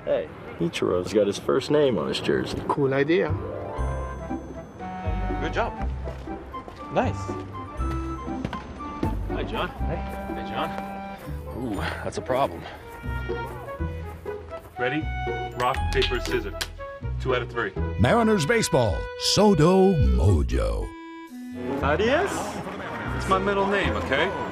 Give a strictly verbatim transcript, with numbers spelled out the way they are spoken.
Hey, Ichiro's got his first name on his jersey. Cool idea. Good job. Nice. Hi, John. Hey. Hey, John. Ooh, that's a problem. Ready? Rock, paper, scissors. Two out of three. Mariners baseball, Sodo Mojo. Adios? It's my middle name, okay?